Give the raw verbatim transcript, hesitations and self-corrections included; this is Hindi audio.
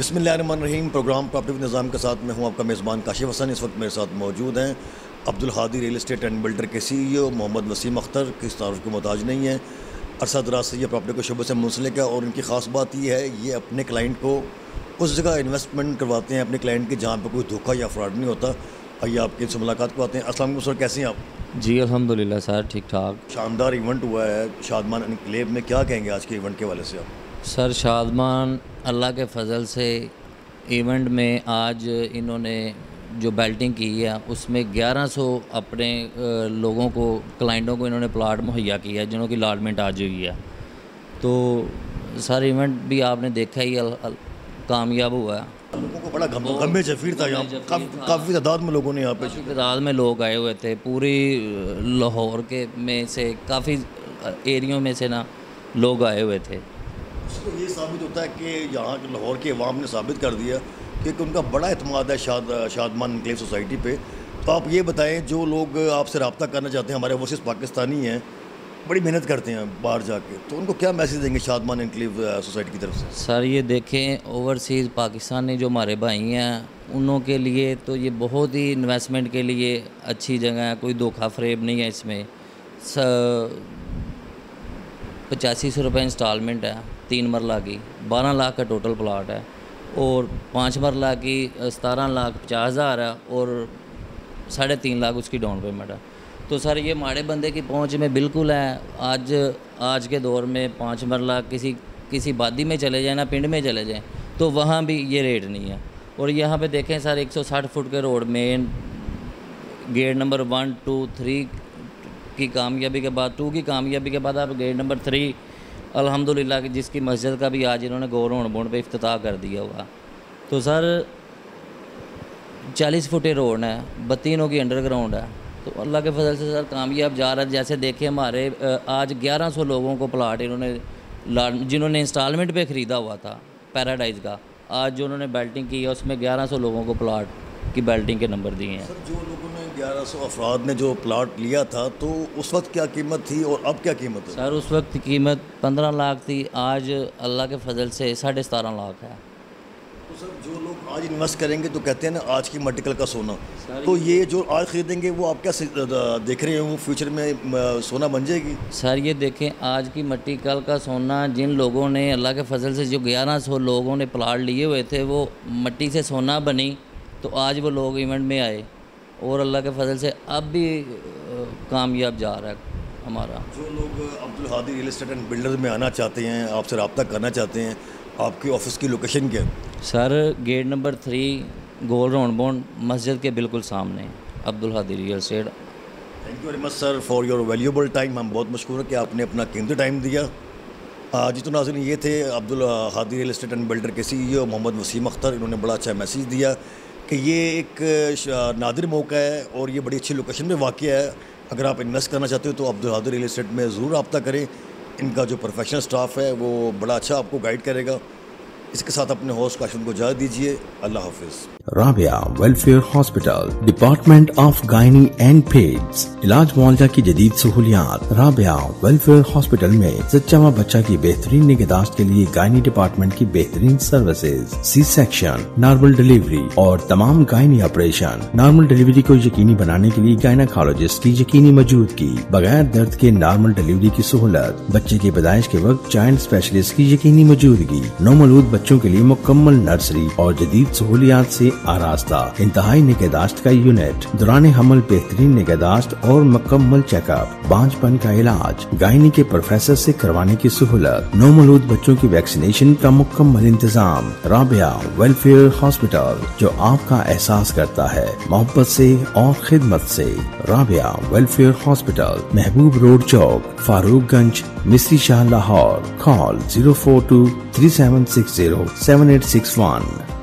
बिस्मिल्लाहिर्रहमानिर्रहीम। प्रोग्राम प्रॉपर्टी विद निज़ाम के साथ मैं हूं आपका मेज़बान काशिफ हसन। इस वक्त मेरे साथ मौजूद हैं Abdul Hadi real estate and builder के सीईओ मोहम्मद वसीम अख्तर। किस तारुफ के मोहताज नहीं है, अरसा दराज से ये प्रॉपर्टी के शुबे से मुंसलिक है और इनकी ख़ास बात ये है, ये अपने क्लाइंट को उस जगह इन्वेस्टमेंट करवाते हैं अपने क्लाइंट की जहाँ पर कोई धोखा या फ्रॉड नहीं होता। आइए आपके इनसे मुलाकात करवाते हैं। अस्सलाम वालेकुम सर, कैसे हैं आप? जी अल्हम्दुलिल्लाह सर, ठीक ठाक। शानदार इवेंट हुआ है शादमान एनक्लेव में, क्या कहेंगे आज के इवेंट के हवाले से आप? सर शादमान अल्लाह के फजल से इवेंट में आज इन्होंने जो बेल्टिंग की है उसमें ग्यारह सौ अपने लोगों को, क्लाइंटों को इन्होंने प्लाट मुहैया किया है जिन्हों की अलॉटमेंट आज हुई है। तो सर इवेंट भी आपने देखा ही अल, अल, कामयाब हुआ है। लोगों को बड़ा गम जफीर था यहाँ, काफ़ी तादाद में लोगों ने यहाँ पे तादाद में लोग आए हुए थे। पूरी लाहौर के में से काफ़ी एरियो में से ना लोग आए हुए थे। तो ये साबित होता है कि यहाँ के लाहौर के अवाम ने साबित कर दिया कि उनका बड़ा एतमाद है शाद शादमान एनक्लेव सोसाइटी पे। तो आप ये बताएं, जो लोग आपसे रब्ता करना चाहते हैं, हमारे ओवरसीज़ पाकिस्तानी हैं, बड़ी मेहनत करते हैं बाहर जाके, तो उनको क्या मैसेज देंगे शादमान एनक्लेव सोसाइटी की तरफ से? सर ये देखें, ओवरसीज़ पाकिस्तानी जो हमारे भाई हैं उनों के लिए तो ये बहुत ही इन्वेस्टमेंट के लिए अच्छी जगह है। कोई धोखा फरेब नहीं है इसमें। पचासी सौ रुपये इंस्टॉलमेंट है, तीन मरला की, बारह लाख का टोटल प्लाट है और पाँच मरला की सतारह लाख पचास हज़ार है और साढ़े तीन लाख उसकी डाउन पेमेंट है। तो सर ये माड़े बंदे की पहुंच में बिल्कुल है। आज आज के दौर में पाँच मरला किसी किसी बादी में चले जाए ना, पिंड में चले जाएं, तो वहाँ भी ये रेट नहीं है। और यहाँ पे देखें सर, एक सौ साठ फुट के रोड में gate number one two three की कामयाबी के बाद टू की कामयाबी के बाद आप गेट नंबर थ्री अल्हम्दुलिल्लाह की, जिसकी मस्जिद का भी आज इन्होंने गौर होनबोंड पे इफ्तिताह कर दिया हुआ। तो सर चालीस फुटे रोड है, बत्तीनों की अंडरग्राउंड है। तो अल्लाह के फजल से सर कामयाब जा रहा है। जैसे देखें हमारे आज ग्यारह सौ लोगों को प्लाट इन्होंने, जिन्होंने इंस्टॉलमेंट पे ख़रीदा हुआ था पैराडाइज़ का, आज जो उन्होंने बेल्टिंग की है उसमें ग्यारह सौ लोगों को प्लाट की बेल्टिंग के नंबर दिए हैं। सर जो लोगों ने ग्यारह सौ अफराद ने जो प्लाट लिया था, तो उस वक्त क्या कीमत थी और अब क्या कीमत है? सर उस वक्त कीमत पंद्रह लाख थी, आज अल्लाह के फजल से साढ़े सतारह लाख है। तो सर जो लोग आज इन्वेस्ट करेंगे, तो कहते हैं ना आज की मट्टी कल का सोना, तो ये जो आज ख़रीदेंगे वो आप क्या देख रहे हैं, वो फ्यूचर में सोना बन जाएगी? सर ये देखें, आज की मट्टी कल का सोना, जिन लोगों ने अल्लाह के फजल से जो ग्यारह सौ लोगों ने प्लाट लिए हुए थे वो मट्टी से सोना बनी, तो आज वो लोग इवेंट में आए और अल्लाह के फजल से अब भी कामयाब जा रहा है हमारा। जो लोग Abdul Hadi real estate and builder में आना चाहते हैं, आपसे रब्ता करना चाहते हैं, आपकी ऑफिस की लोकेशन क्या है? सर गेट नंबर थ्री गोल राउंड बोंड मस्जिद के बिल्कुल सामने Abdul Hadi real estate. Thank you very much sir for your valuable time. हम बहुत मशहूर है कि आपने अपना कीमती टाइम दिया। जी तो नाज़रीन, ये थे Abdul Hadi real estate and builder के सीईओ मोहम्मद वसीम अख्तर। इन्होंने बड़ा अच्छा मैसेज दिया कि ये एक नादिर मौका है और ये बड़ी अच्छी लोकेशन में वाक़या है। अगर आप इन्वेस्ट करना चाहते हो तो अब्दुल हादी रियल एस्टेट में ज़रूर रब्ता करें। इनका जो प्रोफेशनल स्टाफ है वो बड़ा अच्छा आपको गाइड करेगा। इसके साथ अपने होस्ट काशिफ को इजाज़त दीजिए। अल्लाह हाफिज़। Rabia welfare hospital, department of gynae and peds, इलाज मुआवजा की जदीद सहूलियात। राबिया वेलफेयर हॉस्पिटल में सच्चा माँ बच्चा की बेहतरीन निगहदाश्त के लिए गायनी डिपार्टमेंट की बेहतरीन services, C section, normal delivery और तमाम गायनी ऑपरेशन। नॉर्मल डिलीवरी को यकीनी बनाने के लिए गायनाकोलॉजिस्ट की यकीनी मौजूदगी, बगैर दर्द के नॉर्मल डिलीवरी की सहूलत, बच्चे की पैदाइश के वक्त चाइल्ड स्पेशलिस्ट की यकीनी मौजूदगी, नौमौलूद बच्चों के लिए मुकम्मल नर्सरी और जदीद सहूलियात से आरास्ता, इंतहाई निगहदाश्त का यूनिट, दौरान हमल बेहतरीन निगहदाश्त और मुकम्मल चेकअप, बांझपन का इलाज, गायनी के प्रोफेसर से करवाने की सहूलत, नौमौलूद बच्चों की वैक्सीनेशन का मुकम्मल इंतजाम। राबिया वेलफेयर हॉस्पिटल, जो आपका एहसास करता है मोहब्बत से और खिदमत से। Rabia welfare hospital, Mehboob road Chowk, Farooqganj, Misri Shah, Lahore. Call zero four two three seven six zero seven eight six one.